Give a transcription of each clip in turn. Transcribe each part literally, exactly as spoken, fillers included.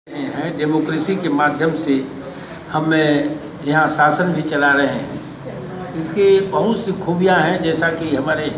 हैं डेमोक्रेसी के माध्यम से हम यहाँ शासन भी चला रहे हैं। इसकी बहुत सी खूबियाँ हैं, जैसा कि हमारे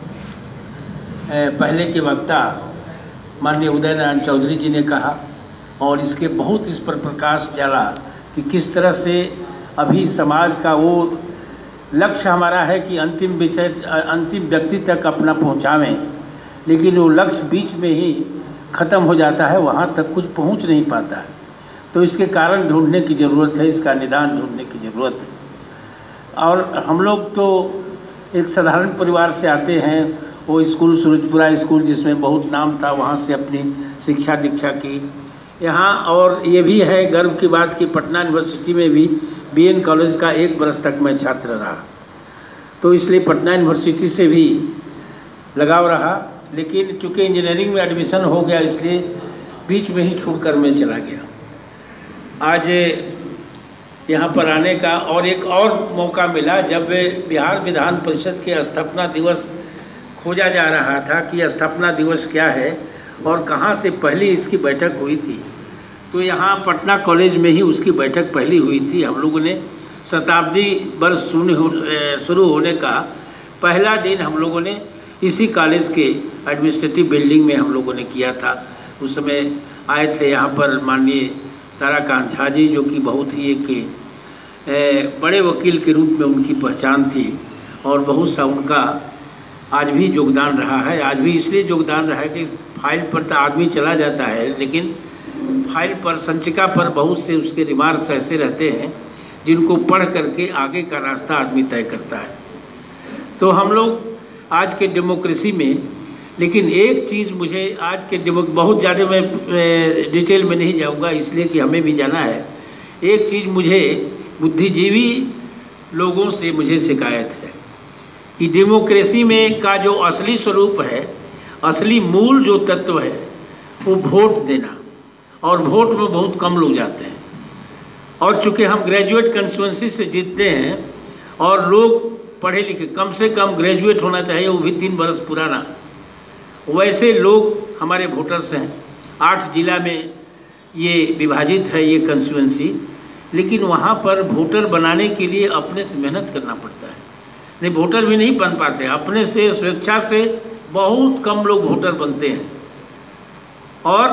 पहले के वक्ता माननीय उदय नारायण चौधरी जी ने कहा, और इसके बहुत इस पर प्रकाश डाला कि किस तरह से अभी समाज का वो लक्ष्य हमारा है कि अंतिम विषय अंतिम व्यक्ति तक अपना पहुँचावें, लेकिन वो लक्ष्य बीच में ही ख़त्म हो जाता है, वहाँ तक कुछ पहुँच नहीं पाता है। तो इसके कारण ढूंढने की ज़रूरत है, इसका निदान ढूंढने की ज़रूरत है। और हम लोग तो एक साधारण परिवार से आते हैं, वो स्कूल सूरजपुरा स्कूल जिसमें बहुत नाम था, वहाँ से अपनी शिक्षा दीक्षा की यहाँ। और ये भी है गर्व की बात कि पटना यूनिवर्सिटी में भी बी एन कॉलेज का एक बरस तक मैं छात्र रहा, तो इसलिए पटना यूनिवर्सिटी से भी लगाव रहा। लेकिन चूँकि इंजीनियरिंग में एडमिशन हो गया, इसलिए बीच में ही छोड़कर मैं चला गया। आज यहाँ पर आने का और एक और मौका मिला जब बिहार विधान परिषद के स्थापना दिवस खोजा जा रहा था कि स्थापना दिवस क्या है और कहाँ से पहली इसकी बैठक हुई थी। तो यहाँ पटना कॉलेज में ही उसकी बैठक पहली हुई थी। हम लोगों ने शताब्दी वर्ष शुरू होने का पहला दिन हम लोगों ने इसी कॉलेज के एडमिनिस्ट्रेटिव बिल्डिंग में हम लोगों ने किया था। उस समय आए थे यहाँ पर माननीय ताराकांत झा जी, जो कि बहुत ही एक बड़े वकील के रूप में उनकी पहचान थी, और बहुत सा उनका आज भी योगदान रहा है। आज भी इसलिए योगदान रहा है कि फाइल पर तो आदमी चला जाता है, लेकिन फाइल पर संचिका पर बहुत से उसके रिमार्क्स ऐसे रहते हैं जिनको पढ़ करके आगे का रास्ता आदमी तय करता है। तो हम लोग आज के डेमोक्रेसी में, लेकिन एक चीज़ मुझे आज के डेमो बहुत ज़्यादा मैं डिटेल में नहीं जाऊंगा, इसलिए कि हमें भी जाना है। एक चीज़ मुझे बुद्धिजीवी लोगों से मुझे शिकायत है कि डेमोक्रेसी में का जो असली स्वरूप है, असली मूल जो तत्व है, वो वोट देना, और वोट में बहुत कम लोग जाते हैं। और चूँकि हम ग्रेजुएट कंस्टिट्यूएंसी से जीतते हैं, और लोग पढ़े लिखे, कम से कम ग्रेजुएट होना चाहिए, वो भी तीन बरस पुराना, वैसे लोग हमारे वोटर्स हैं। आठ जिला में ये विभाजित है ये कंस्टिट्यूएंसी, लेकिन वहाँ पर वोटर बनाने के लिए अपने से मेहनत करना पड़ता है। नहीं, वोटर भी नहीं बन पाते, अपने से स्वेच्छा से बहुत कम लोग वोटर बनते हैं। और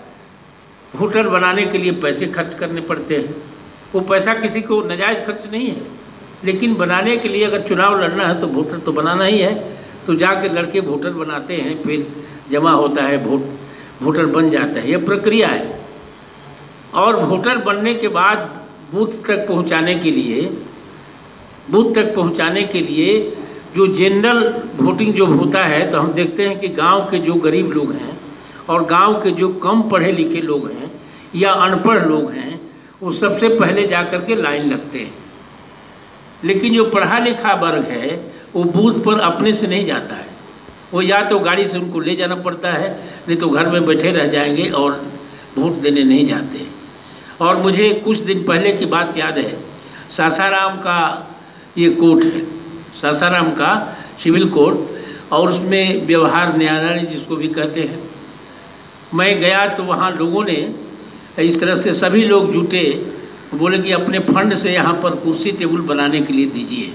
वोटर बनाने के लिए पैसे खर्च करने पड़ते हैं। वो पैसा किसी को नाजायज़ खर्च नहीं है, लेकिन बनाने के लिए अगर चुनाव लड़ना है तो वोटर तो बनाना ही है। तो जाकर लड़के वोटर बनाते हैं, फिर जमा होता है वोट, वोटर बन जाता है। यह प्रक्रिया है। और वोटर बनने के बाद बूथ तक पहुंचाने के लिए बूथ तक पहुंचाने के लिए जो जनरल वोटिंग जो होता है, तो हम देखते हैं कि गांव के जो गरीब लोग हैं और गांव के जो कम पढ़े लिखे लोग हैं या अनपढ़ लोग हैं, वो सबसे पहले जा कर के लाइन लगते हैं। लेकिन जो पढ़ा लिखा वर्ग है वो बूथ पर अपने से नहीं जाता है। वो या तो गाड़ी से उनको ले जाना पड़ता है, नहीं तो घर में बैठे रह जाएंगे और वोट देने नहीं जाते। और मुझे कुछ दिन पहले की बात याद है, सासाराम का ये कोर्ट है, सासाराम का सिविल कोर्ट, और उसमें व्यवहार न्यायालय जिसको भी कहते हैं। मैं गया तो वहाँ लोगों ने इस तरह से सभी लोग जुटे, बोले कि अपने फंड से यहाँ पर कुर्सी टेबल बनाने के लिए दीजिए।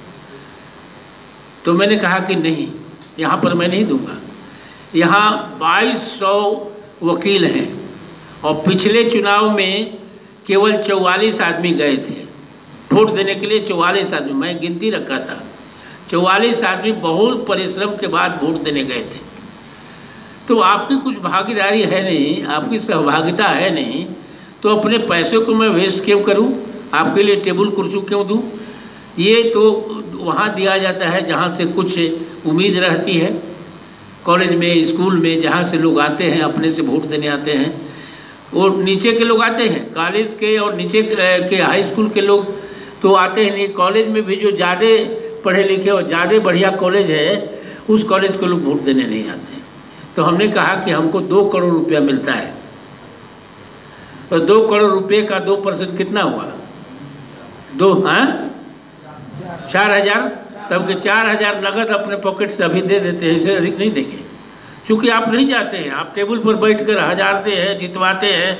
तो मैंने कहा कि नहीं, यहाँ पर मैं नहीं दूंगा। यहाँ बाईस सौ वकील हैं, और पिछले चुनाव में केवल चौवालीस आदमी गए थे वोट देने के लिए। चौवालीस आदमी, मैं गिनती रखा था, चौवालीस आदमी बहुत परिश्रम के बाद वोट देने गए थे। तो आपकी कुछ भागीदारी है नहीं, आपकी सहभागिता है नहीं, तो अपने पैसे को मैं वेस्ट क्यों करूं? आपके लिए टेबल कुर्सी क्यों दूं? ये तो वहाँ दिया जाता है जहाँ से कुछ उम्मीद रहती है। कॉलेज में, स्कूल में, जहाँ से लोग आते हैं, अपने से वोट देने आते हैं, और नीचे के लोग आते हैं, कॉलेज के और नीचे के हाई स्कूल के लोग तो आते हैं नहीं। कॉलेज में भी जो ज़्यादा पढ़े लिखे और ज़्यादा बढ़िया कॉलेज है, उस कॉलेज को लोग वोट देने नहीं आते। तो हमने कहा कि हमको दो करोड़ रुपया मिलता है, और दो करोड़ रुपये का दो परसेंट कितना हुआ? दो हाँ चार हजार तब के चार हजार नगद अपने पॉकेट से अभी दे देते हैं, इससे अधिक नहीं देंगे। चूँकि आप नहीं जाते हैं, आप टेबल पर बैठ कर हजार दे हैं, जितवाते हैं,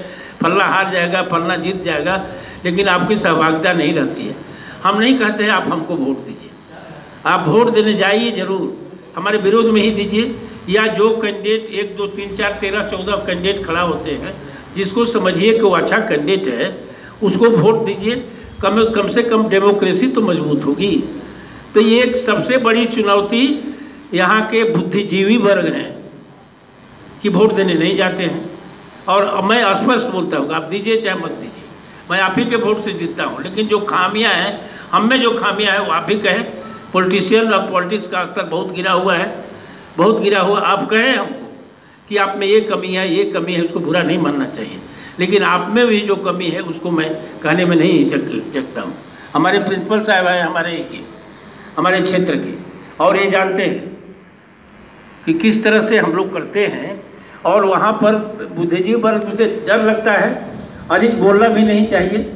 फलना हार जाएगा, फलना जीत जाएगा, लेकिन आपकी सहभागिता नहीं रहती है। हम नहीं कहते हैं आप हमको वोट दीजिए, आप वोट देने जाइए ज़रूर, हमारे विरोध में ही दीजिए, या जो कैंडिडेट एक दो तीन चार तेरह चौदह कैंडिडेट खड़ा होते हैं, जिसको समझिए कि वो अच्छा कैंडिडेट है, उसको वोट दीजिए। कम कम से कम डेमोक्रेसी तो मजबूत होगी। तो ये एक सबसे बड़ी चुनौती यहाँ के बुद्धिजीवी वर्ग हैं कि वोट देने नहीं जाते हैं। और मैं स्पष्ट बोलता हूँ, आप दीजिए चाहे मत दीजिए, मैं आप ही के वोट से जीतता हूँ, लेकिन जो खामियाँ हैं हम में, जो खामियाँ हैं वो आप ही कहें। पॉलिटिशियन और पॉलिटिक्स का स्तर बहुत गिरा हुआ है, बहुत गिरा हुआ। आप कहें हमको कि आप में ये कमी है, ये कमी है, उसको बुरा नहीं मानना चाहिए, लेकिन आप में भी जो कमी है उसको मैं कहने में नहीं हिचकता हूँ। हमारे प्रिंसिपल साहब हैं हमारे के हमारे क्षेत्र के, और ये जानते हैं कि किस तरह से हम लोग करते हैं, और वहाँ पर बुद्धिजीवी वर्ग से डर लगता है। अधिक बोलना भी नहीं चाहिए,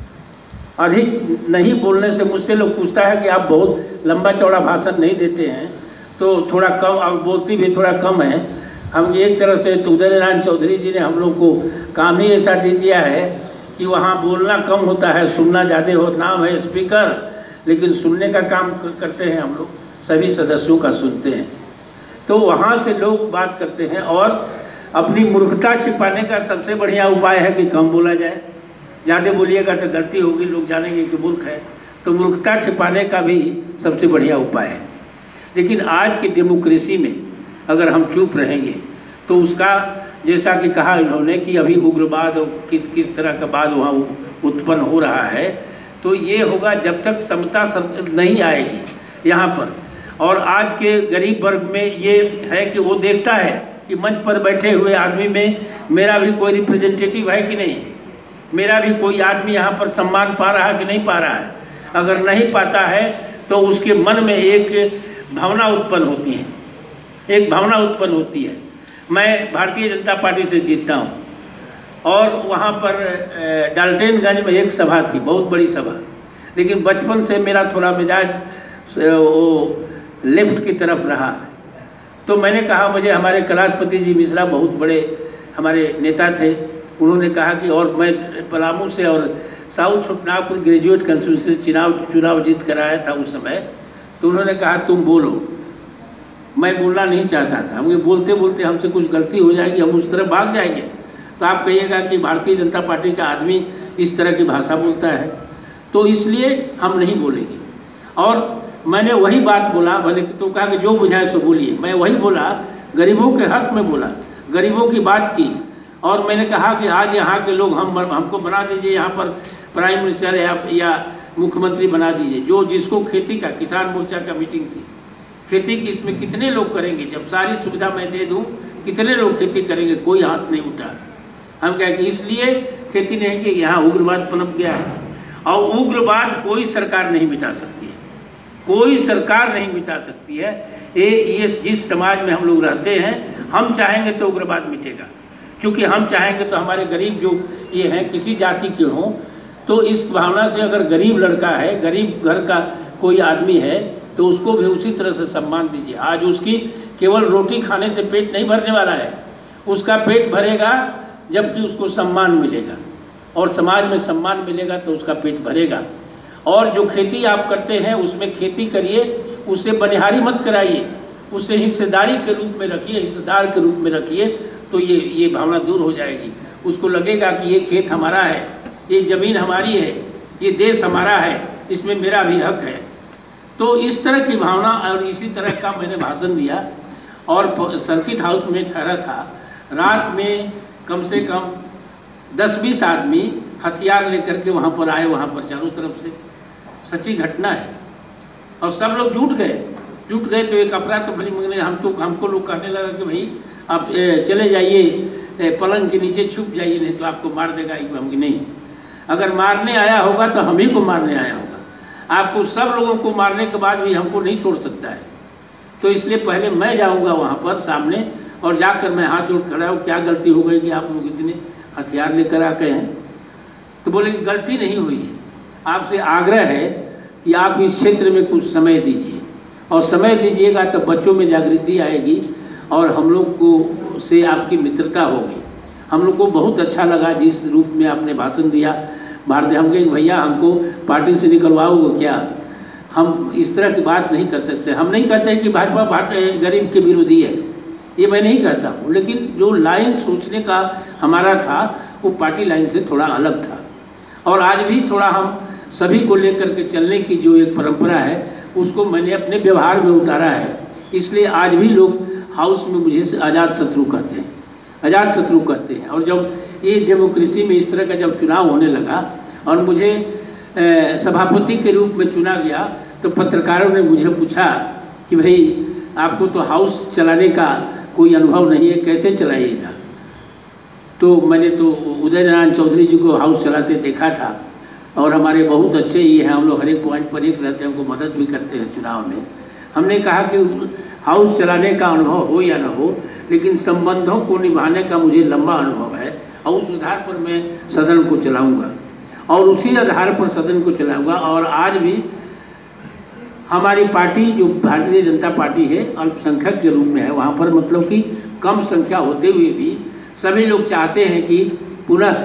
अधिक नहीं बोलने से मुझसे लोग पूछता है कि आप बहुत लंबा चौड़ा भाषण नहीं देते हैं, तो थोड़ा कम, आप बोलती भी थोड़ा कम है। हम एक तरह से तो उदय नारायण चौधरी जी ने हम लोग को काम ही ऐसा दे दिया है कि वहाँ बोलना कम होता है, सुनना ज़्यादा हो। नाम है स्पीकर, लेकिन सुनने का काम करते हैं हम लोग, सभी सदस्यों का सुनते हैं। तो वहाँ से लोग बात करते हैं, और अपनी मूर्खता छिपाने का सबसे बढ़िया उपाय है कि कम बोला जाए। ज़्यादा बोलिएगा तो गलती होगी, लोग जानेंगे कि मूर्ख है। तो मूर्खता छिपाने का भी सबसे बढ़िया उपाय है। लेकिन आज की डेमोक्रेसी में अगर हम चुप रहेंगे तो उसका, जैसा कि कहा इन्होंने कि अभी उग्रवाद और किस किस तरह का बाद वहाँ उत्पन्न हो रहा है, तो ये होगा जब तक समता नहीं आएगी यहाँ पर। और आज के गरीब वर्ग में ये है कि वो देखता है कि मंच पर बैठे हुए आदमी में मेरा भी कोई रिप्रेजेंटेटिव है कि नहीं, मेरा भी कोई आदमी यहाँ पर सम्मान पा रहा है कि नहीं पा रहा है। अगर नहीं पाता है तो उसके मन में एक भावना उत्पन्न होती है, एक भावना उत्पन्न होती है। मैं भारतीय जनता पार्टी से जीतता हूँ, और वहाँ पर डाल्टनगंज में एक सभा थी, बहुत बड़ी सभा, लेकिन बचपन से मेरा थोड़ा मिजाज वो लेफ्ट की तरफ रहा। तो मैंने कहा, मुझे हमारे कैलाशपति जी मिश्रा बहुत बड़े हमारे नेता थे, उन्होंने कहा कि, और मैं पलामू से और साउथ छोटनागपुर ग्रेजुएट कंस्टिट्यूंसी चुनाव चुनाव जीत कर आया था उस समय। तो उन्होंने कहा तुम बोलो। मैं बोलना नहीं चाहता था, हम बोलते बोलते हमसे कुछ गलती हो जाएगी, हम उस तरफ भाग जाएंगे, तो आप कहिएगा कि भारतीय जनता पार्टी का आदमी इस तरह की भाषा बोलता है, तो इसलिए हम नहीं बोलेंगे। और मैंने वही बात बोला, मैंने तो कहा कि जो बुझाए सो बोलिए। मैं वही बोला, गरीबों के हक में बोला, गरीबों की बात की। और मैंने कहा कि आज यहाँ के लोग हम हमको बना दीजिए यहाँ पर प्राइम मिनिस्टर या, या मुख्यमंत्री बना दीजिए। जो जिसको खेती का, किसान मोर्चा का मीटिंग थी, खेती की, इसमें कितने लोग करेंगे, जब सारी सुविधा मैं दे दूँ कितने लोग खेती करेंगे, कोई हाथ नहीं उठा। हम कहें कि इसलिए खेती नहीं कि यहाँ उग्रवाद पनप गया है, और उग्रवाद कोई सरकार नहीं मिटा सकती है, कोई सरकार नहीं मिटा सकती है। ये ये जिस समाज में हम लोग रहते हैं, हम चाहेंगे तो उग्रवाद मिटेगा, क्योंकि हम चाहेंगे तो हमारे गरीब जो ये हैं किसी जाति के हों, तो इस भावना से अगर गरीब लड़का है, गरीब घर का कोई आदमी है, तो उसको भी उसी तरह से सम्मान दीजिए। आज उसकी केवल रोटी खाने से पेट नहीं भरने वाला है, उसका पेट भरेगा जबकि उसको सम्मान मिलेगा, और समाज में सम्मान मिलेगा तो उसका पेट भरेगा। और जो खेती आप करते हैं उसमें खेती करिए, उससे बनिहारी मत कराइए, उससे हिस्सेदारी के रूप में रखिए, हिस्सेदार के रूप में रखिए, तो ये ये भावना दूर हो जाएगी। उसको लगेगा कि ये खेत हमारा है, ये ज़मीन हमारी है, ये देश हमारा है, इसमें मेरा भी हक है। तो इस तरह की भावना, और इसी तरह का मैंने भाषण दिया, और सर्किट हाउस में ठहरा था। रात में कम से कम दस बीस आदमी हथियार लेकर के वहाँ पर आए, वहाँ पर चारों तरफ से, सच्ची घटना है। और सब लोग जुट गए जुट गए तो एक अपराध तो भली मंगने हमको हमको लोग कहने लगा कि भाई आप ए, चले जाइए, पलंग के नीचे छुप जाइए, नहीं तो आपको मार देगा। हम कि नहीं, अगर मारने आया होगा तो हम ही को मारने आया होगा, आपको सब लोगों को मारने के बाद भी हमको नहीं छोड़ सकता है। तो इसलिए पहले मैं जाऊँगा वहाँ पर सामने, और जाकर मैं हाथ जोड़ खड़ा हूँ, क्या गलती हो गई कि आप लोग इतने हथियार लेकर आ गए हैं। तो बोले कि गलती नहीं हुई है, आपसे आग्रह है कि आप इस क्षेत्र में कुछ समय दीजिए, और समय दीजिएगा तो बच्चों में जागृति आएगी, और हम लोग को से आपकी मित्रता होगी, हम लोग को बहुत अच्छा लगा जिस रूप में आपने भाषण दिया। भारतीय हम कहें भैया हमको पार्टी से निकलवाओगे क्या, हम इस तरह की बात नहीं कर सकते। हम नहीं कहते कि भाजपा गरीब के विरोधी है, ये मैं नहीं कहता हूँ, लेकिन जो लाइन सोचने का हमारा था वो पार्टी लाइन से थोड़ा अलग था। और आज भी थोड़ा हम सभी को लेकर के चलने की जो एक परंपरा है उसको मैंने अपने व्यवहार में उतारा है। इसलिए आज भी लोग हाउस में मुझे आज़ाद शत्रु कहते हैं, आज़ाद शत्रु कहते हैं। और जब ये डेमोक्रेसी में इस तरह का जब चुनाव होने लगा और मुझे सभापति के रूप में चुना गया तो पत्रकारों ने मुझे पूछा कि भाई आपको तो हाउस चलाने का कोई अनुभव नहीं है, कैसे चलाइएगा। तो मैंने तो उदय नारायण चौधरी जी को हाउस चलाते देखा था और हमारे बहुत अच्छे ही हैं, हम लोग हर एक पॉइंट पर एक रहते हैं, उनको मदद भी करते हैं चुनाव में। हमने कहा कि हाउस चलाने का अनुभव हो या न हो, लेकिन संबंधों को निभाने का मुझे लंबा अनुभव है और उस आधार पर मैं सदन को चलाऊँगा और उसी आधार पर सदन को चलाऊँगा। और आज भी हमारी पार्टी जो भारतीय जनता पार्टी है अल्पसंख्यक के रूप में है, वहाँ पर मतलब कि कम संख्या होते हुए भी सभी लोग चाहते हैं कि पुनः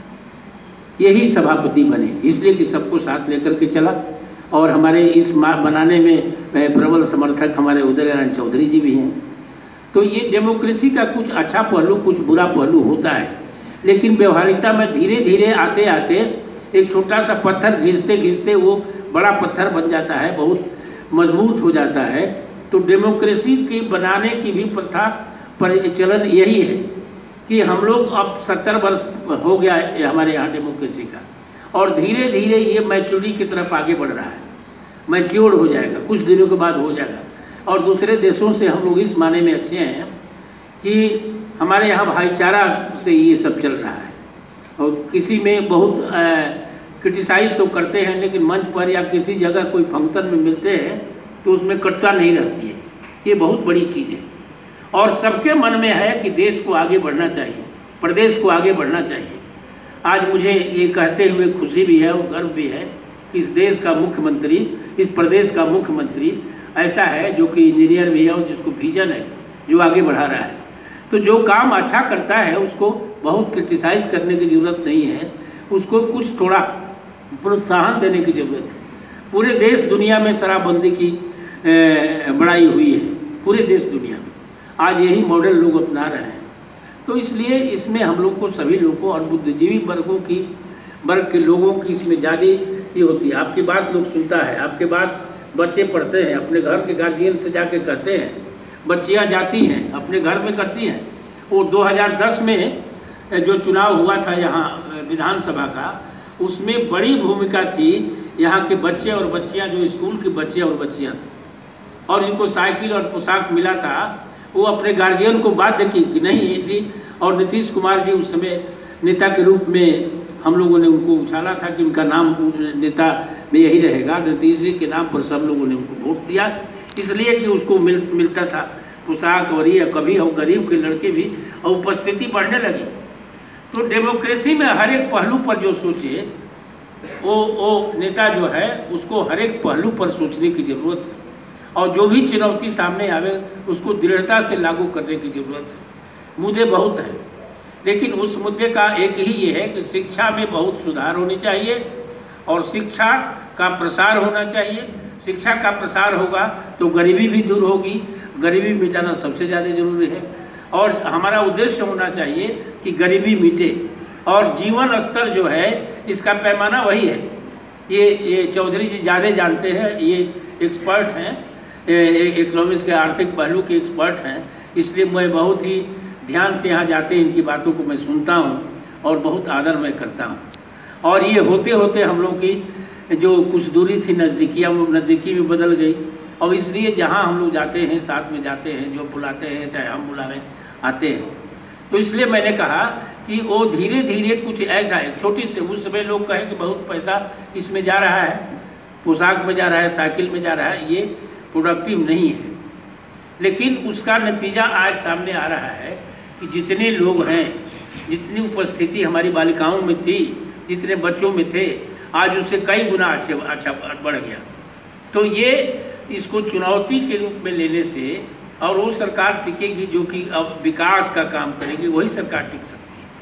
यही सभापति बने, इसलिए कि सबको साथ लेकर के चला। और हमारे इस बनाने में प्रबल समर्थक हमारे उदय नारायण चौधरी जी भी हैं। तो ये डेमोक्रेसी का कुछ अच्छा पहलू कुछ बुरा पहलू होता है, लेकिन व्यवहारिकता में धीरे धीरे आते आते एक छोटा सा पत्थर घिसते घिसते वो बड़ा पत्थर बन जाता है, बहुत मजबूत हो जाता है। तो डेमोक्रेसी के बनाने की भी प्रथा प्रचलन यही है कि हम लोग अब सत्तर वर्ष हो गया है हमारे यहाँ डेमोक्रेसी का, और धीरे धीरे ये मैच्योरिटी की तरफ आगे बढ़ रहा है, मैच्योर हो जाएगा, कुछ दिनों के बाद हो जाएगा। और दूसरे देशों से हम लोग इस माने में अच्छे हैं कि हमारे यहाँ भाईचारा से ये सब चल रहा है। और किसी में बहुत क्रिटिसाइज तो करते हैं, लेकिन मंच पर या किसी जगह कोई फंक्शन में मिलते हैं तो उसमें कटुता नहीं रहती है, ये बहुत बड़ी चीज़ है। और सबके मन में है कि देश को आगे बढ़ना चाहिए, प्रदेश को आगे बढ़ना चाहिए। आज मुझे ये कहते हुए खुशी भी है और गर्व भी है कि इस देश का मुख्यमंत्री, इस प्रदेश का मुख्यमंत्री ऐसा है जो कि इंजीनियर भी है और जिसको विजन है, जो आगे बढ़ा रहा है। तो जो काम अच्छा करता है उसको बहुत क्रिटिसाइज करने की ज़रूरत नहीं है, उसको कुछ थोड़ा प्रोत्साहन देने की ज़रूरत है। पूरे देश दुनिया में शराबबंदी की बड़ाई हुई है, पूरे देश दुनिया में आज यही मॉडल लोग अपना रहे हैं। तो इसलिए इसमें हम लोग को सभी लोगों को और बुद्धिजीवी वर्गों की वर्ग के लोगों की इसमें ज़्यादा ये होती है। आपकी बात लोग सुनता है, आपके बात बच्चे पढ़ते हैं, अपने घर के गार्जियन से जाके कहते हैं, बच्चियां जाती हैं अपने घर में करती हैं। वो दो हज़ार दस में जो चुनाव हुआ था यहाँ विधानसभा का, उसमें बड़ी भूमिका थी यहाँ के बच्चे और बच्चियाँ, जो स्कूल के बच्चे और बच्चियाँ थे और जिनको साइकिल और पोशाक मिला था, वो अपने गार्जियन को बाध्य की कि नहीं ये जी। और नीतीश कुमार जी उस समय नेता के रूप में हम लोगों ने उनको उछाला था कि उनका नाम नेता में यही रहेगा, नीतीश जी के नाम पर सब लोगों ने उनको वोट दिया, इसलिए कि उसको मिल मिलता था पोशाक और ये, कभी और गरीब के लड़के भी, और उपस्थिति बढ़ने लगी। तो डेमोक्रेसी में हर एक पहलू पर जो सोचे वो वो नेता जो है उसको हर एक पहलू पर सोचने की ज़रूरत है, और जो भी चुनौती सामने आवे उसको दृढ़ता से लागू करने की ज़रूरत है। मुद्दे बहुत हैं, लेकिन उस मुद्दे का एक ही ये है कि शिक्षा में बहुत सुधार होनी चाहिए और शिक्षा का प्रसार होना चाहिए। शिक्षा का प्रसार होगा तो गरीबी भी दूर होगी, गरीबी मिटाना सबसे ज़्यादा ज़रूरी है। और हमारा उद्देश्य होना चाहिए कि गरीबी मिटे और जीवन स्तर जो है इसका पैमाना वही है। ये ये चौधरी जी ज़्यादा जानते हैं, ये एक्सपर्ट हैं, इकोनॉमिक्स के आर्थिक पहलू के एक्सपर्ट हैं, इसलिए मैं बहुत ही ध्यान से यहाँ जाते हैं इनकी बातों को मैं सुनता हूँ और बहुत आदर मैं करता हूँ। और ये होते होते हम लोग की जो कुछ दूरी थी नज़दीकियाँ वो नज़दीकी में बदल गई, और इसलिए जहाँ हम लोग जाते हैं साथ में जाते हैं, जो बुलाते हैं चाहे हम बुलावें आते हैं। तो इसलिए मैंने कहा कि वो धीरे धीरे कुछ एक है छोटी से, उस समय लोग कहें कि बहुत पैसा इसमें जा रहा है, पोशाक में जा रहा है, साइकिल में जा रहा है, ये प्रोडक्टिव नहीं है। लेकिन उसका नतीजा आज सामने आ रहा है कि जितने लोग हैं, जितनी उपस्थिति हमारी बालिकाओं में थी, जितने बच्चों में थे, आज उससे कई गुना अच्छे अच्छा बढ़ गया। तो ये इसको चुनौती के रूप में लेने से, और वो सरकार टिकेगी जो कि अब विकास का काम करेगी, वही सरकार टिक सकती है।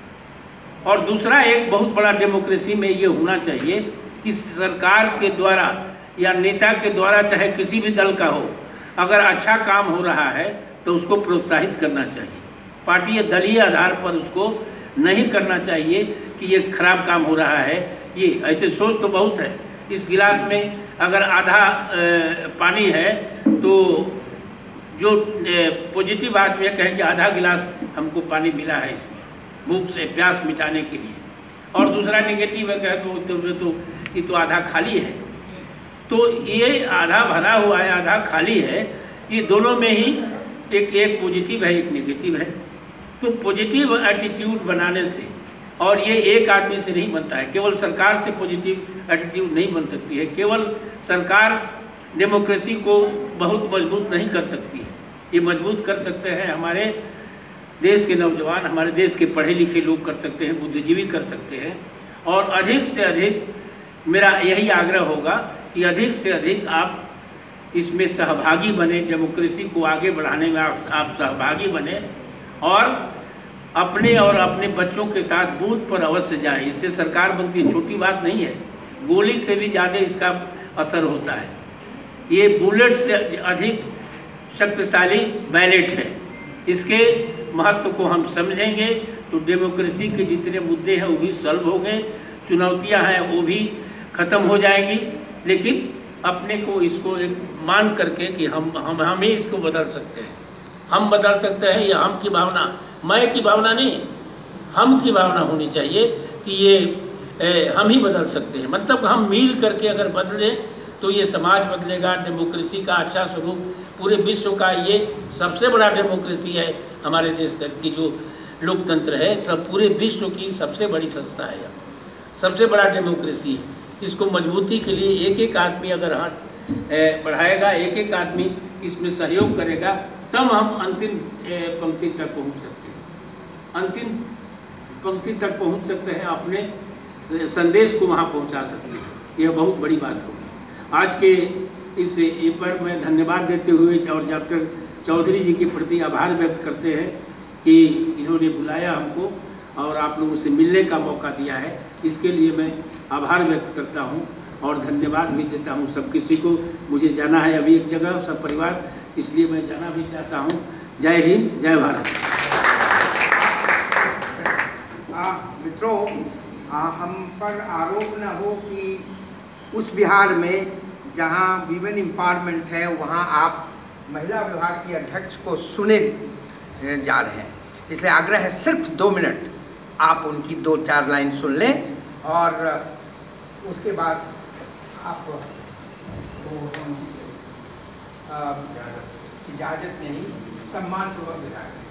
और दूसरा एक बहुत बड़ा डेमोक्रेसी में ये होना चाहिए कि सरकार के द्वारा या नेता के द्वारा, चाहे किसी भी दल का हो, अगर अच्छा काम हो रहा है तो उसको प्रोत्साहित करना चाहिए। पार्टी या दलीय आधार पर उसको नहीं करना चाहिए कि ये खराब काम हो रहा है। ये ऐसे सोच तो बहुत है। इस गिलास में अगर आधा पानी है तो जो पॉजिटिव आदमी है कहेंगे आधा गिलास हमको पानी मिला है इसमें, भूख से प्यास मिटाने के लिए। और दूसरा नेगेटिव है कहे तो, तो, तो ये तो आधा खाली है। तो ये आधा भरा हुआ है, आधा खाली है, ये दोनों में ही एक एक पॉजिटिव है, एक नेगेटिव है। तो पॉजिटिव एटीट्यूड बनाने से, और ये एक आदमी से नहीं बनता है, केवल सरकार से पॉजिटिव एटीट्यूड नहीं बन सकती है। केवल सरकार डेमोक्रेसी को बहुत मजबूत नहीं कर सकती है। ये मजबूत कर सकते हैं हमारे देश के नौजवान, हमारे देश के पढ़े लिखे लोग कर सकते हैं, बुद्धिजीवी कर सकते हैं। और अधिक से अधिक मेरा यही आग्रह होगा कि अधिक से अधिक आप इसमें सहभागी बने, डेमोक्रेसी को आगे बढ़ाने में आप, आप सहभागी बने और अपने और अपने बच्चों के साथ बूथ पर अवश्य जाएं। इससे सरकार बनती है, छोटी बात नहीं है। गोली से भी ज़्यादा इसका असर होता है। ये बुलेट से अधिक शक्तिशाली बैलेट है। इसके महत्व को हम समझेंगे तो डेमोक्रेसी के जितने मुद्दे हैं वो भी सॉल्व होंगे, चुनौतियां हैं वो भी खत्म हो जाएंगी। लेकिन अपने को इसको एक मान करके कि हम हम हम ही इसको बदल सकते हैं, हम बदल सकते हैं। ये हम की भावना, मैं की भावना नहीं, हम की भावना होनी चाहिए कि ये ए, हम ही बदल सकते हैं। मतलब हम मिल करके अगर बदलें तो ये समाज बदलेगा। डेमोक्रेसी का अच्छा स्वरूप पूरे विश्व का, ये सबसे बड़ा डेमोक्रेसी है हमारे देश की जो लोकतंत्र है, सब पूरे विश्व की सबसे बड़ी संस्था है, सबसे बड़ा डेमोक्रेसी है। इसको मजबूती के लिए एक एक आदमी अगर हाथ बढ़ाएगा, एक एक आदमी इसमें सहयोग करेगा, तब हम अंतिम पंक्ति तक पहुंच सकते हैं। अंतिम पंक्ति तक पहुंच सकते हैं, अपने संदेश को वहां पहुंचा सकते हैं। यह बहुत बड़ी बात होगी। आज के इस ये पर मैं धन्यवाद देते हुए और डॉक्टर चौधरी जी के प्रति आभार व्यक्त करते हैं कि इन्होंने बुलाया हमको और आप लोगों से मिलने का मौका दिया है। इसके लिए मैं आभार व्यक्त करता हूं और धन्यवाद भी देता हूं सब किसी को। मुझे जाना है अभी एक जगह, सब परिवार, इसलिए मैं जाना भी चाहता हूं। जय हिंद, जय भारत। मित्रों, हम पर आरोप न हो कि उस बिहार में जहां वीमेन एम्पावरमेंट है वहां आप महिला विभाग की अध्यक्ष को सुने जा रहे हैं। इसलिए आग्रह है सिर्फ दो मिनट आप उनकी दो चार लाइन सुन लें और उसके बाद आप इजाज़त नहीं, सम्मानपूर्वक विदा करें।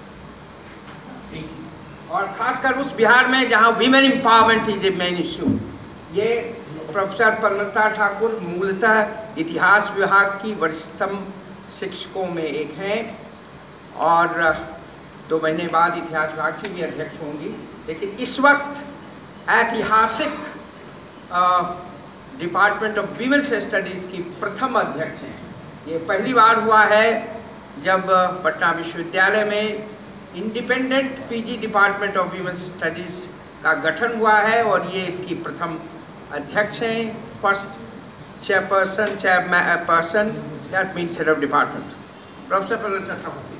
ठीक। और खासकर उस बिहार में जहां women empowerment is a main issue. ये प्रोफेसर परिणता ठाकुर मूलतः इतिहास विभाग की वरिष्ठतम शिक्षकों में एक हैं और दो महीने बाद इतिहास विभाग की भी अध्यक्ष होंगी। लेकिन इस वक्त ऐतिहासिक डिपार्टमेंट ऑफ वीमेन्स स्टडीज़ की प्रथम अध्यक्ष हैं। ये पहली बार हुआ है जब पटना विश्वविद्यालय में independent PG department of women's studies का गठन हुआ है और ये इसकी प्रथम अध्यक्ष हैं, first chairperson chairperson that means head of department. Professor Parinita Thakur.